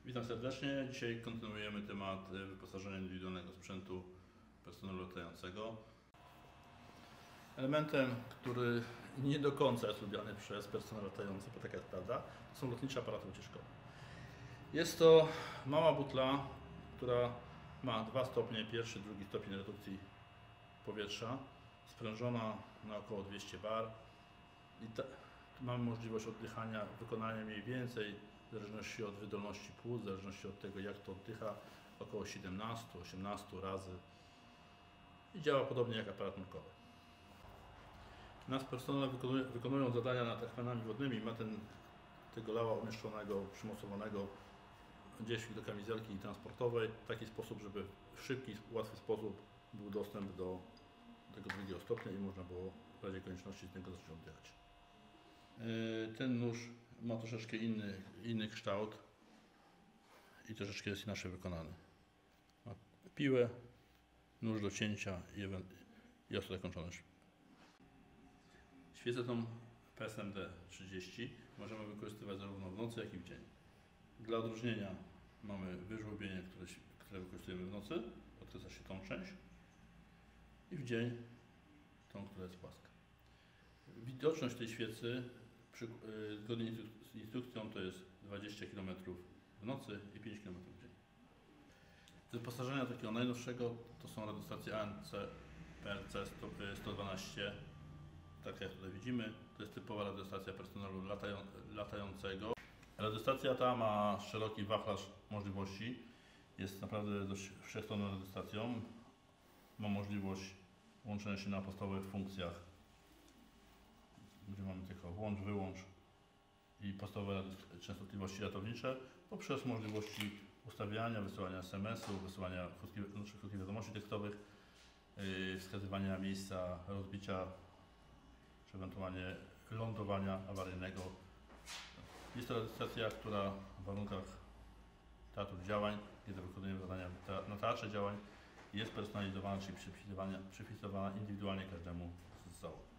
Witam serdecznie. Dzisiaj kontynuujemy temat wyposażenia indywidualnego sprzętu personelu latającego. Elementem, który nie do końca jest lubiany przez personel latający, bo taka jest prawda, to są lotnicze aparaty ucieczkowe. Jest to mała butla, która ma 2 stopnie, pierwszy, drugi stopień redukcji powietrza, sprężona na około 200 bar i mamy możliwość oddychania, wykonania mniej więcej, w zależności od wydolności płuc, w zależności od tego, jak to oddycha, około 17-18 razy i działa podobnie jak aparat nurkowy. Nasz personel wykonując zadania nad akwenami wodnymi ma tego lała umieszczonego, przymocowanego gdzieś do kamizelki transportowej w taki sposób, żeby w szybki, łatwy sposób był dostęp do tego drugiego stopnia i można było w razie konieczności z niego zacząć oddychać. Ten nóż ma troszeczkę inny kształt i troszeczkę jest inaczej wykonany. Ma piłę, nóż do cięcia i ostre kończone. Świecę tą PSMD 30 możemy wykorzystywać zarówno w nocy, jak i w dzień. Dla odróżnienia mamy wyżłobienie, które wykorzystujemy w nocy, odkręca się tą część i w dzień tą, która jest płaska. Widoczność tej świecy zgodnie z instrukcją to jest 20 km w nocy i 5 km w dzień. Z wyposażenia takiego najnowszego to są radiostacje ANC PRC 112, tak jak tutaj widzimy. To jest typowa radiostacja personelu latającego. Radiostacja ta ma szeroki wachlarz możliwości. Jest naprawdę dość wszechstronną radiostacją. Ma możliwość łączenia się na podstawowych funkcjach, gdzie mamy tylko włącz, wyłącz i podstawowe częstotliwości ratownicze poprzez możliwości ustawiania, wysyłania SMS-ów, wysyłania krótkich wiadomości tekstowych, wskazywania miejsca rozbicia czy ewentualnie lądowania awaryjnego. Jest to stacja, która w warunkach teatru działań, kiedy wykonujemy zadania na teatrze działań, jest personalizowana, czyli przypisywana indywidualnie każdemu z załogi.